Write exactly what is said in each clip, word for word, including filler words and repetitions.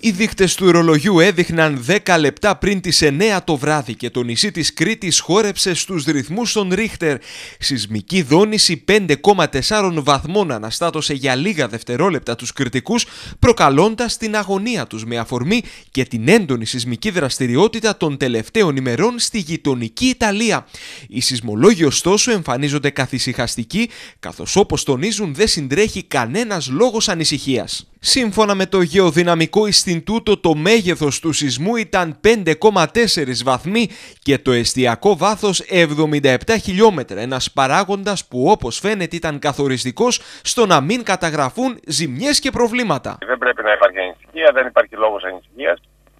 Οι δείκτες του ορολογιού έδειχναν δέκα λεπτά πριν τις εννέα το βράδυ και το νησί της Κρήτης χόρεψε στους ρυθμούς των Ρίχτερ. Σεισμική δόνηση πέντε κόμμα τέσσερα βαθμών αναστάτωσε για λίγα δευτερόλεπτα τους κρητικούς, προκαλώντας την αγωνία τους με αφορμή και την έντονη σεισμική δραστηριότητα των τελευταίων ημερών στη γειτονική Ιταλία. Οι σεισμολόγοι ωστόσο εμφανίζονται καθησυχαστικοί, καθώς όπως τονίζουν δεν συντρέχει κανένας λόγος ανησυχίας. Σύμφωνα με το Γεωδυναμικό Ινστιτούτο, το μέγεθος του σεισμού ήταν πέντε κόμμα τέσσερα βαθμοί και το εστιακό βάθος εβδομήντα επτά χιλιόμετρα, ένας παράγοντας που όπως φαίνεται ήταν καθοριστικός στο να μην καταγραφούν ζημιές και προβλήματα. Δεν πρέπει να υπάρχει ανησυχία, δεν υπάρχει λόγος ανησυχίας.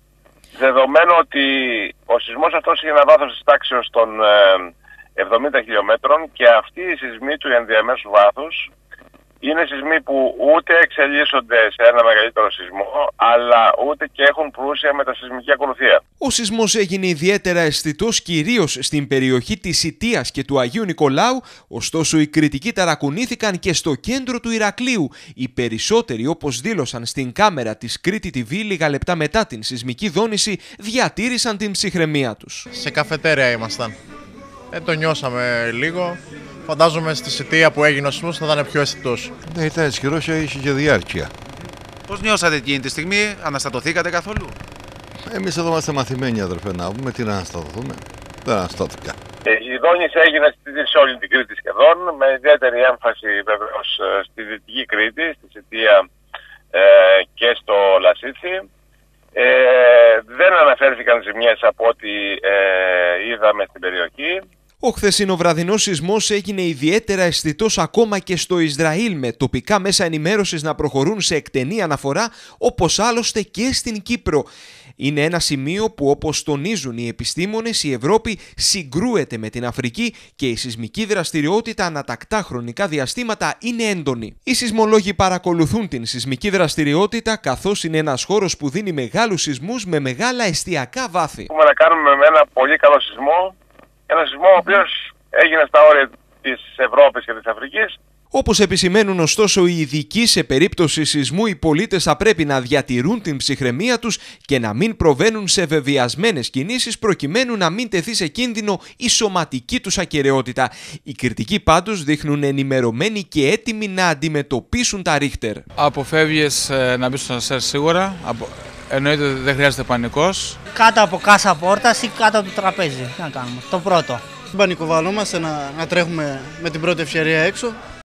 Δεδομένου ότι ο σεισμός αυτός είχε ένα βάθος της τάξεως των εβδομήντα χιλιόμετρων και αυτή η σεισμή του ενδιαμέσου βάθους είναι σεισμοί που ούτε εξελίσσονται σε ένα μεγαλύτερο σεισμό, αλλά ούτε και έχουν πλούσια μετασεισμική ακολουθία. Ο σεισμός έγινε ιδιαίτερα αισθητός κυρίως στην περιοχή της Ιτίας και του Αγίου Νικολάου, ωστόσο οι κριτικοί ταρακουνήθηκαν και στο κέντρο του Ηρακλείου. Οι περισσότεροι, όπως δήλωσαν στην κάμερα της Κρήτη τι βι λίγα λεπτά μετά την σεισμική δόνηση, διατήρησαν την ψυχραιμία τους. Σε καφετέρια ήμασταν. Ε, το νιώσαμε λίγο. Φαντάζομαι στη Σιτία που έγινε ο σεισμός θα ήταν πιο αισθητός. Ναι, ήταν ισχυρός και είχε και διάρκεια. Πώς νιώσατε εκείνη τη στιγμή, αναστατωθήκατε καθόλου? Εμείς εδώ είμαστε μαθημένοι, αδερφέ, να πούμε τι να αναστατωθούμε. Δεν αναστατωθήκα. Η δόνηση έγινε σε όλη την Κρήτη σχεδόν, με ιδιαίτερη έμφαση βεβαίως στη Δυτική Κρήτη, στη Σιτία ε, και στο Λασίθι. Ε, δεν αναφέρθηκαν ζημιές από ό,τι ε, είδαμε στην περιοχή. Ο χθεσινοβραδινός σεισμός έγινε ιδιαίτερα αισθητός ακόμα και στο Ισραήλ, με τοπικά μέσα ενημέρωσης να προχωρούν σε εκτενή αναφορά, όπως άλλωστε και στην Κύπρο. Είναι ένα σημείο που, όπως τονίζουν οι επιστήμονες, η Ευρώπη συγκρούεται με την Αφρική και η σεισμική δραστηριότητα ανατακτά χρονικά διαστήματα είναι έντονη. Οι σεισμολόγοι παρακολουθούν την σεισμική δραστηριότητα, καθώς είναι ένας χώρος που δίνει μεγάλους σεισμούς με μεγάλα εστιακά βάθη. Έχουμε να κάνουμε με ένα πολύ καλό σεισμό. Ένα σεισμό ο οποίος έγινε στα όρια της Ευρώπης και της Αφρικής. Όπως επισημαίνουν ωστόσο οι ειδικοί, σε περίπτωση σεισμού οι πολίτες θα πρέπει να διατηρούν την ψυχραιμία τους και να μην προβαίνουν σε βεβαιασμένες κινήσεις προκειμένου να μην τεθεί σε κίνδυνο η σωματική τους ακεραιότητα. Οι κριτικοί πάντως δείχνουν ενημερωμένοι και έτοιμοι να αντιμετωπίσουν τα Ρίχτερ. Αποφεύγεις ε, να μπεις στο ασανσέρ σίγουρα. Απο... Εννοείται ότι δεν χρειάζεται πανικός. Κάτω από κάσα πόρτας ή κάτω από το τραπέζι. Τι να κάνουμε. Το πρώτο. Πανικοβαλόμαστε να, να τρέχουμε με την πρώτη ευκαιρία έξω.